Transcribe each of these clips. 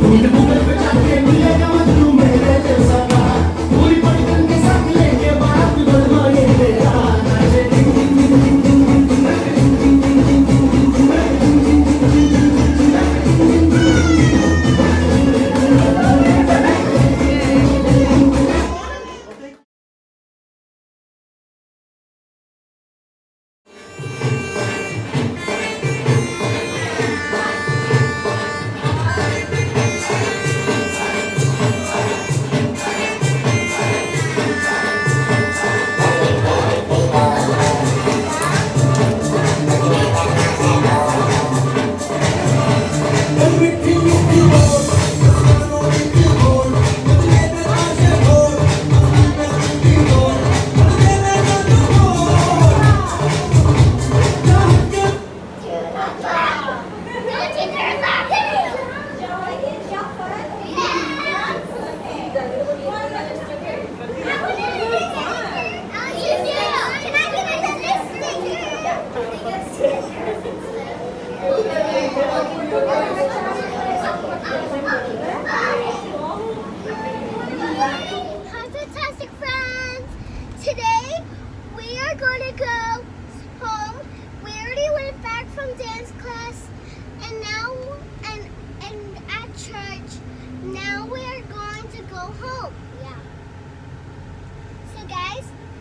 Hi, fantastic friends! Today we are going to go home. We already went back from dance class, and now and at church. Now we are going to go home. Yeah. So guys,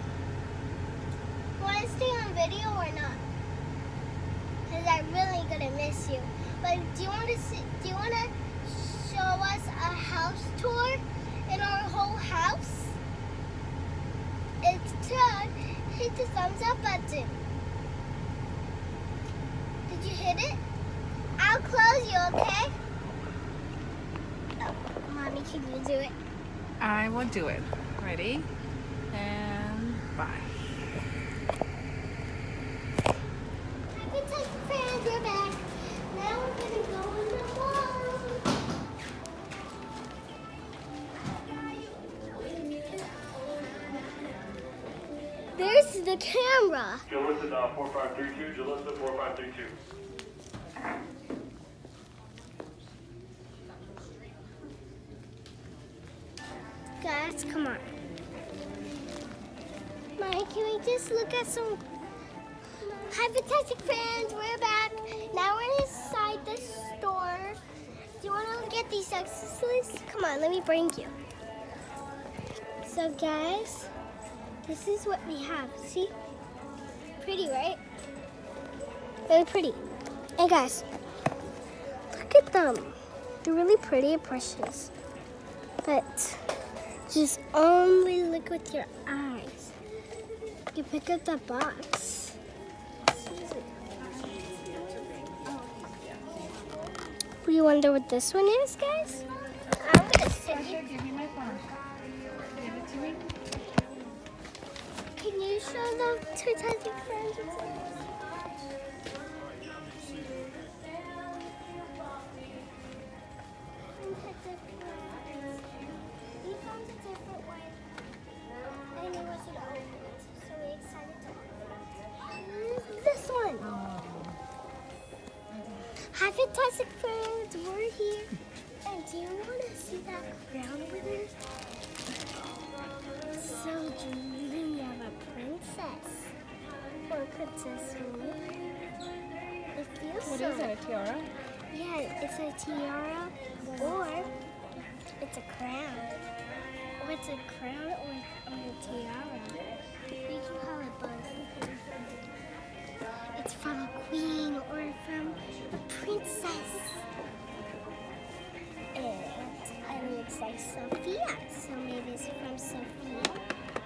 want to stay on video or not? Because I'm really gonna miss you. But do you want to show us a house tour in our whole house? It's done. Hit the thumbs up button. Did you hit it? I'll close you, okay? Oh, Mommy, can you do it? I will do it. Ready? And bye. Hi, fantastic friends, we're back. Now we're gonna go in the mall. There's the camera. Jalissa 4532, Jalissa 4532. Guys, come on. Mike, can we just look at some... Hi, fantastic friends, we're back. Now we're inside the store. Do you want to look at these accessories? Come on, let me bring you. So guys, this is what we have. See? Pretty, right? Very pretty. And guys, look at them. They're really pretty and precious. But just only look with your eyes. You pick up the box. We wonder what this one is, guys? I'm gonna sit here. Sasha, give me my phone. Give it to me. Can you show the fantastic friends what's in this? We found a different one, and it wasn't opened, so we decided to open it. This one. Hi, fantastic friends, we're here. And do you want to see that crown over there? So dreamy of a princess. Or princess for me. It feels What so. is it, a tiara? Yeah, it's a tiara, or it's a crown. Or it's a crown or a tiara. We can call it both. It's from a queen or from a princess. And it looks like Sophia, so maybe it's from Sophia.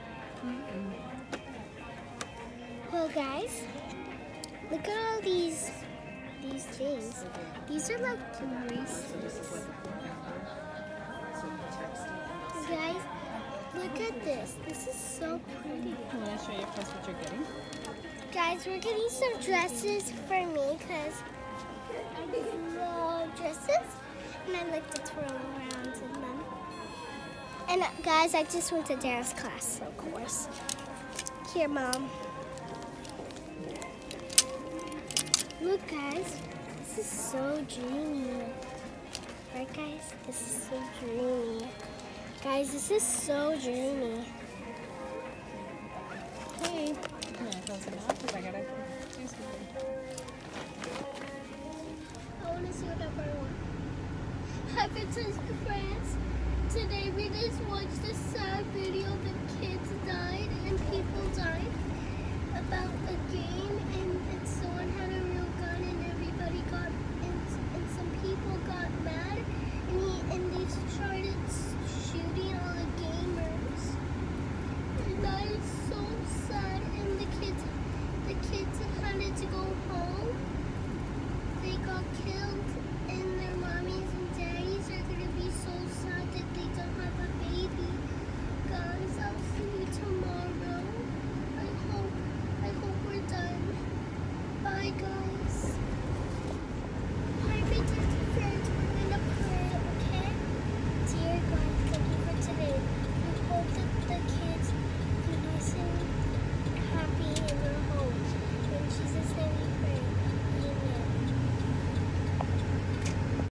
Well, guys, look at all these things. These are like bracelets. Guys, look at this. This is so pretty. You want to show your friends what you're getting? Guys, we're getting some dresses for me because I love dresses. And I like to twirl around in them. And guys, I just went to dance class, of course. Here, Mom. Look, guys, this is so dreamy. Right, guys? This is so dreamy. Guys, this is so dreamy. Hey, I'm gonna close it off because I gotta do something. I want to see what I want. Hi, Francisco friends. Today we just watched a sad video that kids died and people died about a game, and someone had a real gun and everybody got, and some people got